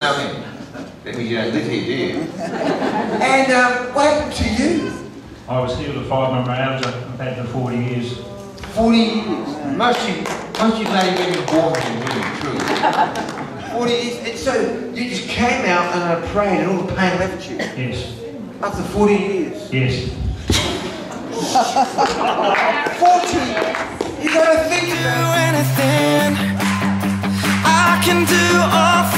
Nothing. That means you don't live here, do you? And what happened to you? I was healed of fibromyalgia. I've had it for 40 years. 40 years? Most of you ladies have been born here, really, truly. 40 years? And so you just came out and I prayed and all the pain left you? Yes. After 40 years? Yes. 40? You gotta think about it. Anything I can do all